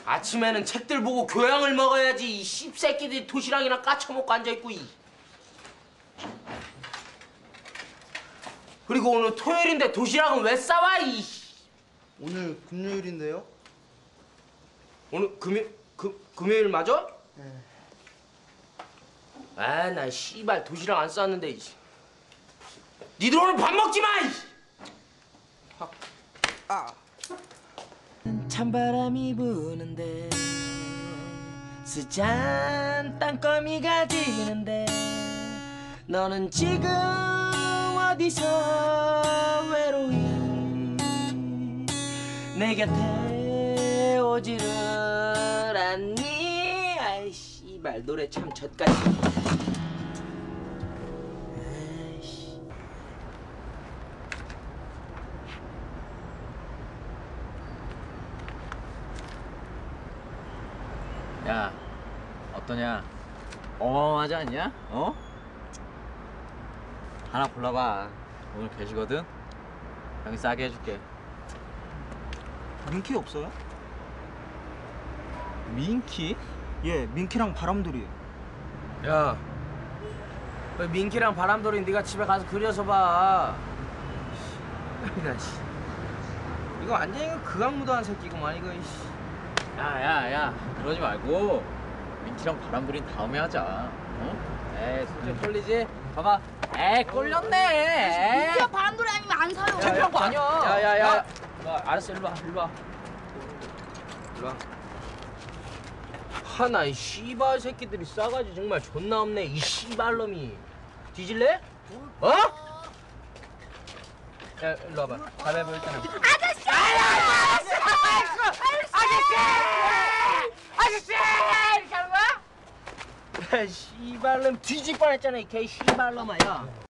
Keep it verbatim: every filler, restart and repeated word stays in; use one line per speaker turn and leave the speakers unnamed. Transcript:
아침에는 책들 보고 교양을 먹어야지. 이 씹새끼들이 도시락이나 까쳐먹고 앉아있고. 이. 그리고 오늘 토요일인데 도시락은 왜 싸와? 이.
오늘 금요일인데요?
오늘 금요 금 금요일 맞아?
네.
아, 나 씨발 도시락 안 쌌는데. 이. 니들 오늘 밥 먹지 마. 이. 확. 아. 찬바람이 부는데 스잔 땅거미가 지는데 너는 지금 어디서 외로이 내 곁에 오지를 않니? 아이 씨발 노래 참 젖같이. 아이씨.
야, 어떠냐? 어마어마하지 않냐? 어? 하나 골라봐. 오늘 계시거든? 형이 싸게 해줄게.
민키 없어요?
민키?
예, 민키랑 바람돌이.
야, 그 민키랑 바람돌이 네가 집에 가서 그려서 봐. 야, 씨. 이거 완전히 극악무도한 새끼구만 이거. 씨.
야, 야, 야, 그러지 말고 민키랑 바람돌이는 다음에 하자. 어? 에이, 솔직히 꼴리지? 봐봐. 에이, 꼴렸네.
민키야 바람돌이 아니면 안 사요.
창피한 거 아니야.
야, 야, 야. 야, 알았어, 일로 와, 일로 와. 일로 와. 하나 이 씨발 새끼들이 싸가지 정말 존나 없네. 이 씨발 놈이. 뒤질래? 어? 야, 일로 와봐. 가위바위보 일단은.
아저씨!
아저씨! 아저씨! 이렇게 하는 거야? 야, 씨발놈 뒤질 뻔했잖아, 이 개 씨발놈아, 야.